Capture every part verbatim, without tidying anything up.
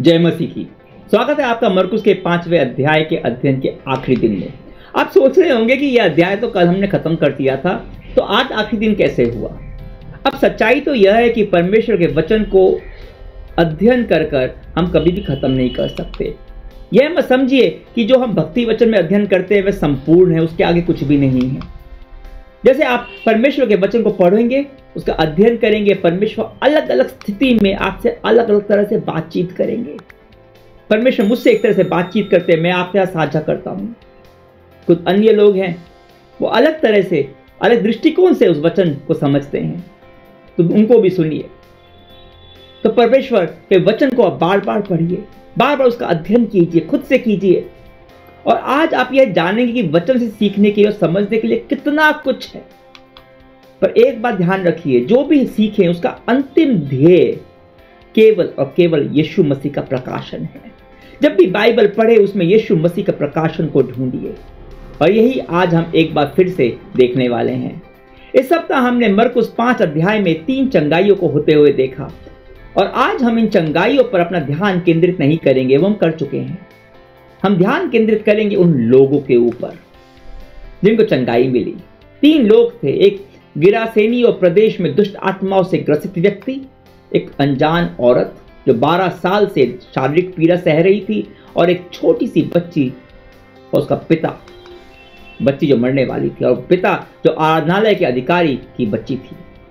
जय मसीह की। स्वागत है आपका मरकुस के पांचवें अध्याय के अध्ययन के आखिरी दिन में। आप सोच रहे होंगे कि यह अध्याय तो कल हमने खत्म कर दिया था, तो आज आखिरी दिन कैसे हुआ। अब सच्चाई तो यह है कि परमेश्वर के वचन को अध्ययन कर कर हम कभी भी खत्म नहीं कर सकते। यह मत समझिए कि जो हम भक्ति वचन में अध्ययन करते हैं वह संपूर्ण है, उसके आगे कुछ भी नहीं है। जैसे आप परमेश्वर के वचन को पढ़ेंगे, उसका अध्ययन करेंगे, परमेश्वर अलग अलग स्थिति में आपसे अलग अलग तरह से बातचीत करेंगे। परमेश्वर मुझसे एक तरह से बातचीत करते हैं, मैं आपके साथ साझा करता हूं। कुछ अन्य लोग हैं, वो अलग तरह से, अलग दृष्टिकोण से उस वचन को समझते हैं, तो उनको भी सुनिए। तो परमेश्वर के वचन को आप बार बार पढ़िए, बार बार उसका अध्ययन कीजिए, खुद से कीजिए। और आज आप यह जानेंगे कि वचन से सीखने के लिए और समझने के लिए कितना कुछ है। पर एक बात ध्यान रखिए, जो भी सीखें उसका अंतिम ध्येय केवल और केवल यीशु मसीह का प्रकाशन है। जब भी बाइबल पढ़े उसमें यीशु मसीह का प्रकाशन को ढूंढिए, और यही आज हम एक बार फिर से देखने वाले हैं। इस सप्ताह हमने मरकुस पांच अध्याय में तीन चंगाइयों को होते हुए देखा, और आज हम इन चंगाइयों पर अपना ध्यान केंद्रित नहीं करेंगे, वो हम कर चुके हैं। हम ध्यान केंद्रित करेंगे उन लोगों के ऊपर जिनको चंगाई मिली। तीन लोग थे, एक गिरासेनी और प्रदेश में दुष्ट आत्माओं से ग्रसित व्यक्ति, एक अनजान औरत जो बारह साल से शारीरिक पीड़ा सह रही थी, और एक छोटी सी बच्ची और उसका पिता, बच्ची जो मरने वाली थी, और पिता जो आराधनालय के अधिकारी की बच्ची थी।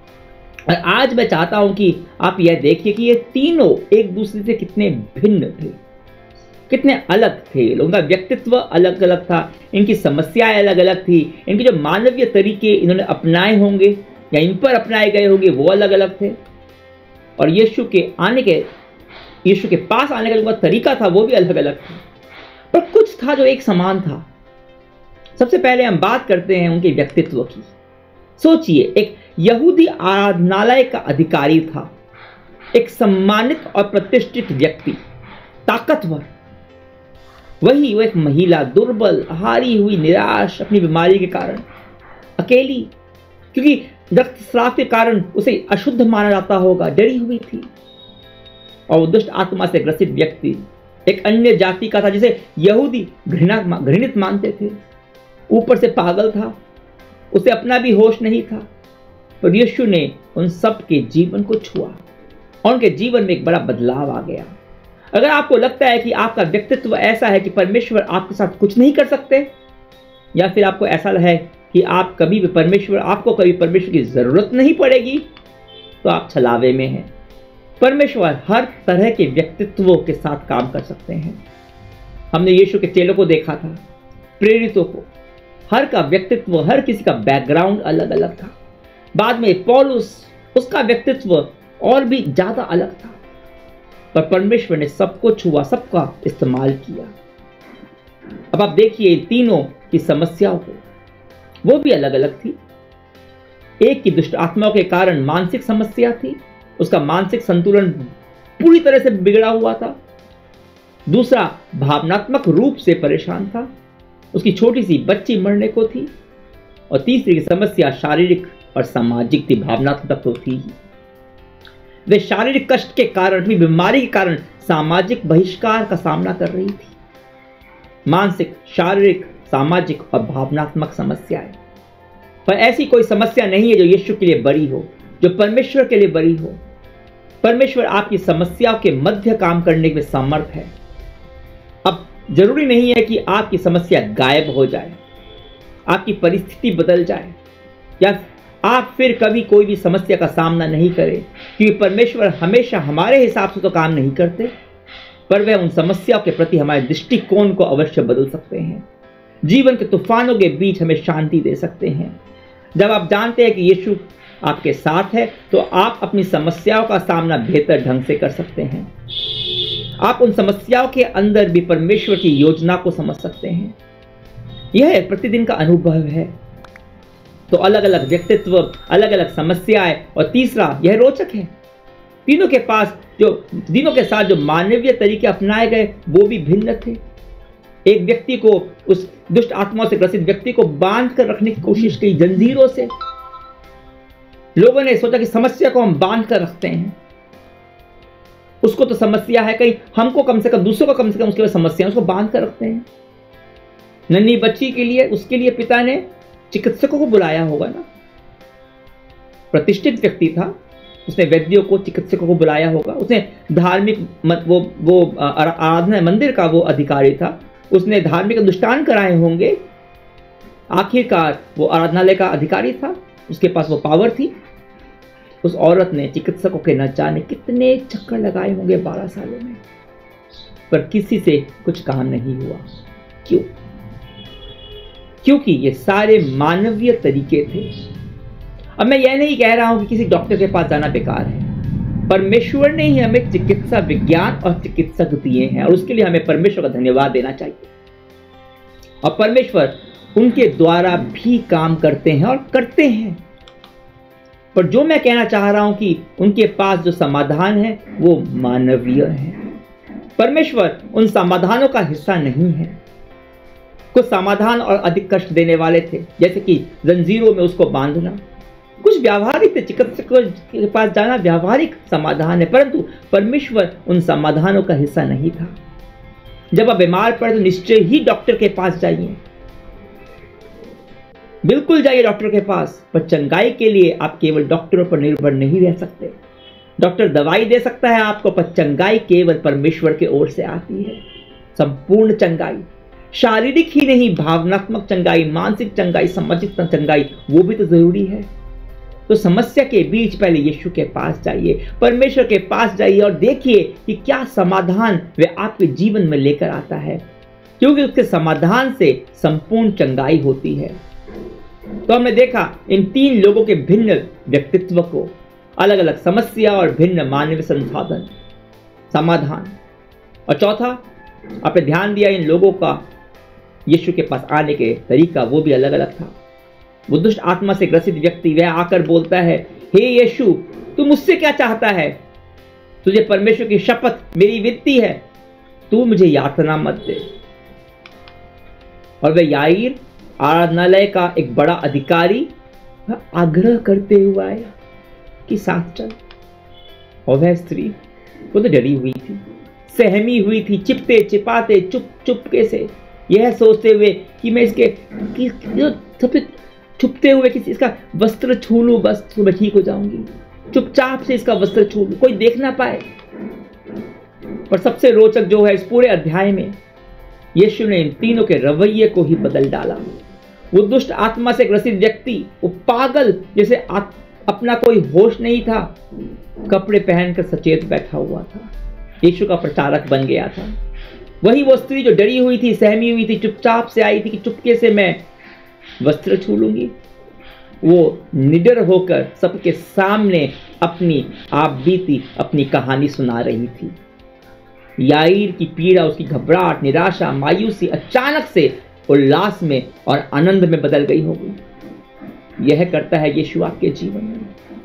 और आज मैं चाहता हूं कि आप यह देखिए कि ये तीनों एक दूसरे से कितने भिन्न थे, कितने अलग थे। लोगों का व्यक्तित्व अलग अलग था, इनकी समस्याएं अलग अलग थी, इनके जो मानवीय तरीके इन्होंने अपनाए होंगे या इन पर अपनाए गए होंगे वो अलग अलग थे। और यीशु के आने के यीशु के पास आने का जो तरीका था वो भी अलग अलग था, पर कुछ था जो एक समान था। सबसे पहले हम बात करते हैं उनके व्यक्तित्व की। सोचिए, एक यहूदी आराधनालय का अधिकारी था, एक सम्मानित और प्रतिष्ठित व्यक्ति, ताकतवर। वही वो एक महिला, दुर्बल, हारी हुई, निराश, अपनी बीमारी के कारण, अकेली, क्योंकि रक्तस्राव के कारण उसे अशुद्ध माना जाता होगा, डरी हुई थी। और वो दुष्ट आत्मा से ग्रसित व्यक्ति एक अन्य जाति का था, जिसे यहूदी घृणा घृणित मानते थे। ऊपर से पागल था, उसे अपना भी होश नहीं था। पर यीशु ने उन सब के जीवन को छुआ और उनके जीवन में एक बड़ा बदलाव आ गया। अगर आपको लगता है कि आपका व्यक्तित्व ऐसा है कि परमेश्वर आपके साथ कुछ नहीं कर सकते, या फिर आपको ऐसा है कि आप कभी भी परमेश्वर आपको कभी परमेश्वर की जरूरत नहीं पड़ेगी, तो आप छलावे में हैं। परमेश्वर हर तरह के व्यक्तित्वों के साथ काम कर सकते हैं। हमने यीशु के चेलों को देखा था, प्रेरितों को, हर का व्यक्तित्व, हर किसी का बैकग्राउंड अलग अलग था। बाद में पौलुस, उसका व्यक्तित्व और भी ज्यादा अलग था, पर परमेश्वर ने सबको छुआ, सबका इस्तेमाल किया। अब आप देखिए तीनों की समस्याओं को, वो भी अलग अलग थी। एक की दुष्ट आत्माओं के कारण मानसिक समस्या थी, उसका मानसिक संतुलन पूरी तरह से बिगड़ा हुआ था। दूसरा भावनात्मक रूप से परेशान था, उसकी छोटी सी बच्ची मरने को थी। और तीसरी की समस्या शारीरिक और सामाजिक थी, भावनात्मक तो थी ही। वे शारीरिक कष्ट के कारण, अपनी बीमारी के कारण सामाजिक बहिष्कार का सामना कर रही थी। मानसिक, शारीरिक, सामाजिक और भावनात्मक समस्याएं। पर ऐसी कोई समस्या नहीं है जो यीशु के लिए बड़ी हो, जो परमेश्वर के लिए बड़ी हो। परमेश्वर आपकी समस्याओं के मध्य काम करने में समर्थ है। अब जरूरी नहीं है कि आपकी समस्या गायब हो जाए, आपकी परिस्थिति बदल जाए, या आप फिर कभी कोई भी समस्या का सामना नहीं करें, क्योंकि परमेश्वर हमेशा हमारे हिसाब से तो काम नहीं करते, पर वह उन समस्याओं के प्रति हमारे दृष्टिकोण को अवश्य बदल सकते हैं। जीवन के तूफानों के बीच हमें शांति दे सकते हैं। जब आप जानते हैं कि यीशु आपके साथ है, तो आप अपनी समस्याओं का सामना बेहतर ढंग से कर सकते हैं। आप उन समस्याओं के अंदर भी परमेश्वर की योजना को समझ सकते हैं। यह प्रतिदिन का अनुभव है। तो अलग अलग व्यक्तित्व, अलग अलग समस्याएं, और तीसरा यह रोचक है, तीनों के पास जो तीनों के साथ जो मानवीय तरीके अपनाए गए वो भी भिन्न थे। एक व्यक्ति को, उस दुष्ट आत्माओं से ग्रसित व्यक्ति को बांध कर रखने की कोशिश की जंजीरों से। लोगों ने सोचा कि समस्या को हम बांध कर रखते हैं, उसको तो समस्या है, कहीं हमको कम से कम, दूसरों को कम से कम उसके बाद समस्या, उसको बांध कर रखते हैं। नन्ही बच्ची के लिए, उसके लिए पिता ने चिकित्सकों को बुलाया होगा ना, प्रतिष्ठित व्यक्ति था, उसने वैद्यों को, चिकित्सकों को बुलाया होगा, उसने धार्मिक मत, वो वो आराधना मंदिर का वो अधिकारी था, उसने धार्मिक अनुष्ठान कराए होंगे। आखिरकार वो आराधनालय का अधिकारी था, उसके पास वो पावर थी। उस औरत ने चिकित्सकों के न जाने कितने चक्कर लगाए होंगे बारह सालों में, पर किसी से कुछ काम नहीं हुआ। क्यों? क्योंकि ये सारे मानवीय तरीके थे। अब मैं यह नहीं कह रहा हूं कि किसी डॉक्टर के पास जाना बेकार है। परमेश्वर ने ही हमें चिकित्सा विज्ञान और चिकित्सक दिए हैं, और उसके लिए हमें परमेश्वर का धन्यवाद देना चाहिए। और परमेश्वर उनके द्वारा भी काम करते हैं और करते हैं। पर जो मैं कहना चाह रहा हूं कि उनके पास जो समाधान है वो मानवीय है। परमेश्वर उन समाधानों का हिस्सा नहीं है। कुछ समाधान और अधिक कष्ट देने वाले थे, जैसे कि जंजीरों में उसको बांधना। कुछ व्यावहारिक थे, चिकित्सक के पास जाना व्यावहारिक समाधान है, परंतु परमेश्वर उन समाधानों का हिस्सा नहीं था। जब आप बीमार पड़े तो निश्चय ही डॉक्टर के पास जाइए, बिल्कुल जाइए डॉक्टर के पास। पर चंगाई के लिए आप केवल डॉक्टरों पर निर्भर नहीं रह सकते। डॉक्टर दवाई दे सकता है आपको, पर चंगाई केवल परमेश्वर की ओर से आती है। संपूर्ण चंगाई, शारीरिक ही नहीं, भावनात्मक चंगाई, मानसिक चंगाई, सामाजिक चंगाई, वो भी तो जरूरी है। तो समस्या के बीच पहले यीशु के पास जाइए, परमेश्वर के पास जाइए और देखिए कि क्या समाधान वे आपके जीवन में लेकर आता है, क्योंकि उसके समाधान से संपूर्ण चंगाई होती है। तो हमने देखा इन तीन लोगों के भिन्न व्यक्तित्व को, अलग अलग समस्या और भिन्न मानवीय संसाधन, समाधान। और चौथा, आपने ध्यान दिया इन लोगों का यीशु के पास आने के तरीका वो भी अलग अलग था। वो दुष्ट आत्मा से ग्रसित व्यक्ति, वह आकर बोलता है, हे यीशु, तू मुझसे क्या चाहता है? तुझे परमेश्वर की शपथ, मेरी विनती है, तू मुझे यातना मत दे। और वह याईर, आराधनालय का एक बड़ा अधिकारी, वह आग्रह करते हुए आया कि साथ चल। और वह स्त्री, वो तो डरी हुई थी, सहमी हुई थी, चिपते चिपाते चुप चुपके से, यह सोचते हुए कि मैं इसके कि, सबसे छुपते हुए किसी इसका वस्त्र छू लूं, बस तो मैं ठीक हो जाऊंगी। चुपचाप से इसका वस्त्र छू लूं, कोई देख ना पाए। पर सबसे रोचक जो है इस पूरे अध्याय में, यीशु ने इन तीनों के रवैये को ही बदल डाला। वो दुष्ट आत्मा से ग्रसित व्यक्ति, वो पागल जैसे अपना कोई होश नहीं था, कपड़े पहनकर सचेत बैठा हुआ था, यीशु का प्रचारक बन गया था। वही वो स्त्री जो डरी हुई थी, सहमी हुई थी, चुपचाप से आई थी कि चुपके से मैं वस्त्र छू लूंगी, वो निडर होकर सबके सामने अपनी आप बीती अपनी कहानी सुना रही थी। याईर की पीड़ा, उसकी घबराहट, निराशा, मायूसी अचानक से उल्लास में और आनंद में बदल गई होगी। यह करता है यीशु आपके जीवन में।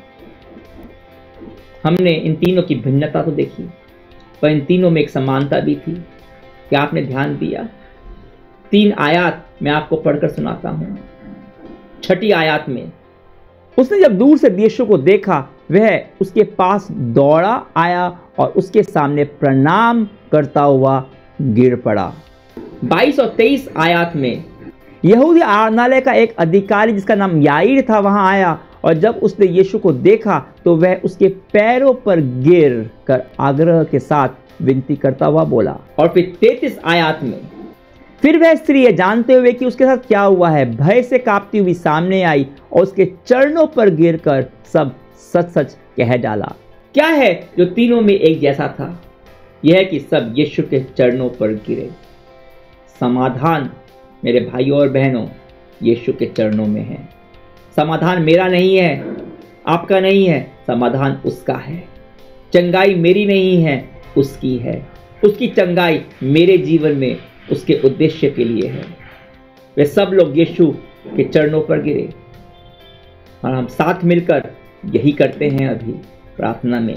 हमने इन तीनों की भिन्नता तो देखी, पर इन तीनों में एक समानता भी थी। क्या आपने ध्यान दिया? तीन आयत मैं आपको पढ़कर सुनाता हूं। छठी आयत में, उसने जब दूर से यीशु को देखा, वह उसके पास दौड़ा आया और उसके सामने प्रणाम करता हुआ गिर पड़ा। बाईस और तेईस आयत में, यहूदी आराधनालय का एक अधिकारी जिसका नाम याईर था वहां आया, और जब उसने यीशु को देखा तो वह उसके पैरों पर गिर कर आग्रह के साथ विनती करता हुआ बोला। और फिर तैंतीस आयत में, फिर वह स्त्री ये जानते हुए कि उसके साथ क्या हुआ है, भय से कांपती हुई सामने आई और उसके चरणों पर गिरकर सब सच सच कह डाला। क्या है जो तीनों में एक जैसा था? यह कि सब यीशु के चरणों पर गिरे। समाधान मेरे भाइयों और बहनों यीशु के चरणों में है। समाधान मेरा नहीं है, आपका नहीं है, समाधान उसका है। चंगाई मेरी नहीं है, उसकी है। उसकी चंगाई मेरे जीवन में उसके उद्देश्य के लिए है। वे सब लोग यीशु के चरणों पर गिरे और हम साथ मिलकर यही करते हैं अभी प्रार्थना में।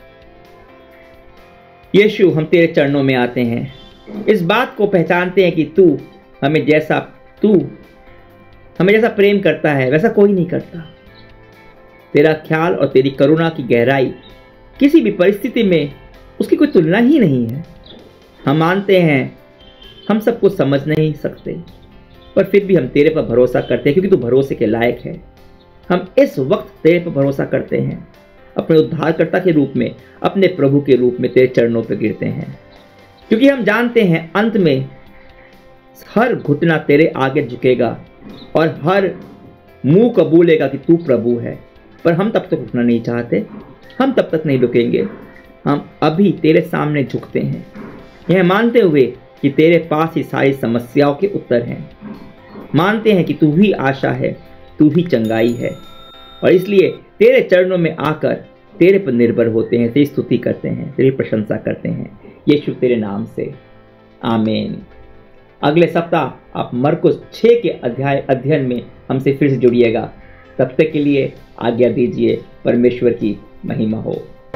यीशु, हम तेरे चरणों में आते हैं, इस बात को पहचानते हैं कि तू हमें जैसा तू हमें जैसा प्रेम करता है वैसा कोई नहीं करता। तेरा ख्याल और तेरी करुणा की गहराई किसी भी परिस्थिति में उसकी कोई तुलना ही नहीं है। हम मानते हैं हम सब कुछ समझ नहीं सकते, पर फिर भी हम तेरे पर भरोसा करते हैं क्योंकि तू भरोसे के लायक है। हम इस वक्त तेरे पर भरोसा करते हैं, अपने उद्धारकर्ता के रूप में, अपने प्रभु के रूप में तेरे चरणों पर गिरते हैं, क्योंकि हम जानते हैं अंत में हर घुटना तेरे आगे झुकेगा और हर मुंह कबूलेगा कि तू प्रभु है। पर हम तब तक रुकना नहीं चाहते, हम तब तक नहीं रुकेंगे। हम अभी तेरे सामने झुकते हैं, यह मानते हुए कि तेरे पास ही सारी समस्याओं के उत्तर हैं। मानते हैं कि तू ही आशा है, तू ही चंगाई है, और इसलिए तेरे चरणों में आकर तेरे पर निर्भर होते हैं, तेरी स्तुति करते हैं, तेरी प्रशंसा करते हैं यीशु तेरे नाम से, आमीन। अगले सप्ताह आप मरकुस छः के अध्याय अध्ययन में हमसे फिर से जुड़िएगा। तब तक के लिए आज्ञा दीजिए। परमेश्वर की महिमा हो।